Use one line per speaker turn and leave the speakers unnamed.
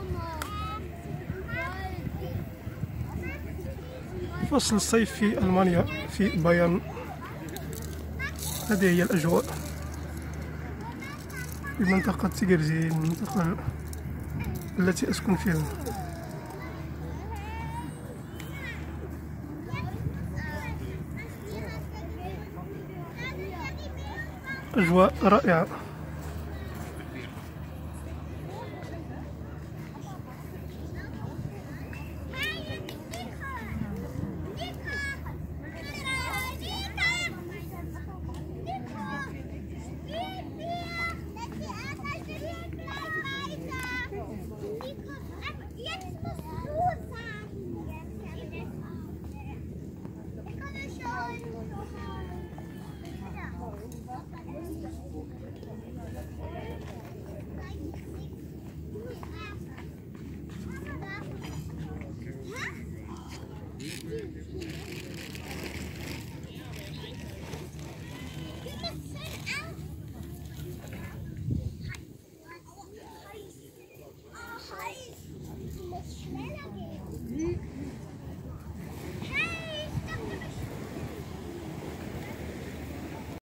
فصل الصيف في ألمانيا في بايرن. هذه هي الأجواء في منطقة تيغرزي، المنطقة التي أسكن فيها. أجواء رائعة.